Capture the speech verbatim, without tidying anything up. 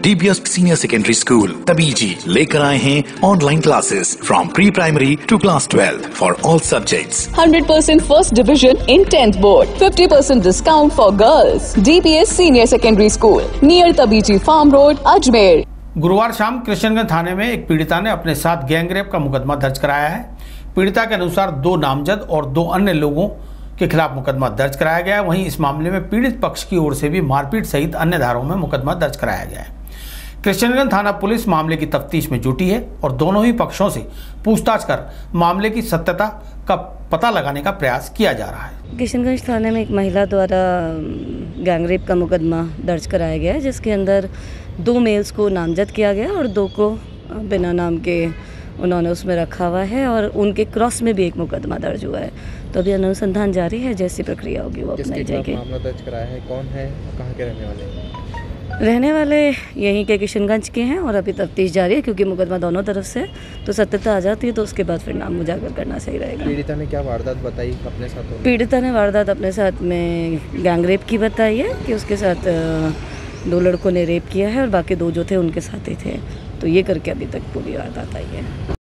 DPS senior secondary school Tabiji लेकर आए हैं online classes from pre primary to class twelve for all subjects. one hundred percent first division in tenth board, fifty percent discount for girls. D P S Senior Secondary School near Tabiji Farm Road, Ajmer। गुरुवार शाम कृष्णगंज थाने में एक पीड़िता ने अपने साथ gangrape का मुकदमा दर्ज कराया है। पीड़िता के अनुसार दो नामजद और दो अन्य लोगों के खिलाफ मुकदमा दर्ज कराया गया है। वहीं इस मामले में पीड़ित पक्ष की ओर से भी मारपीट सहित अन्य धाराओं में मुकदमा दर्ज कराया गया है। कृष्णगंज थाना पुलिस मामले की तफ्तीश में जुटी है और दोनों ही पक्षों से पूछताछ कर मामले की सत्यता का पता लगाने का प्रयास किया जा रहा है। कृष्णगंज थाने में एक महिला द्वारा गैंगरेप का मुकदमा दर्ज कराया गया है, जिसके अंदर दो मेल्स को नामजद किया गया और दो को बिना नाम के उन्होंने उसमें रखा हुआ है और उनके क्रॉस में भी एक मुकदमा दर्ज हुआ है। तो अभी अनुसंधान जारी है, जैसी प्रक्रिया होगी वो अपनाई जाएगी। मामला दर्ज कराया है, कौन है, कहाँ के रहने वाले हैं? रहने वाले यहीं के किशनगंज के हैं और अभी तफ्तीश जारी है, क्योंकि मुकदमा दोनों तरफ से, तो सत्यता आ जाती है तो उसके बाद फिर नाम उजागर करना सही रहेगा। पीड़िता ने क्या वारदात बताई अपने साथ? पीड़िता ने वारदात अपने साथ में गैंगरेप की बताई है कि उसके साथ दो लड़कों ने रेप किया है और बाकी दो जो थे उनके साथ ही थे। तो ये करके अभी तक पूरी वारदात आई है।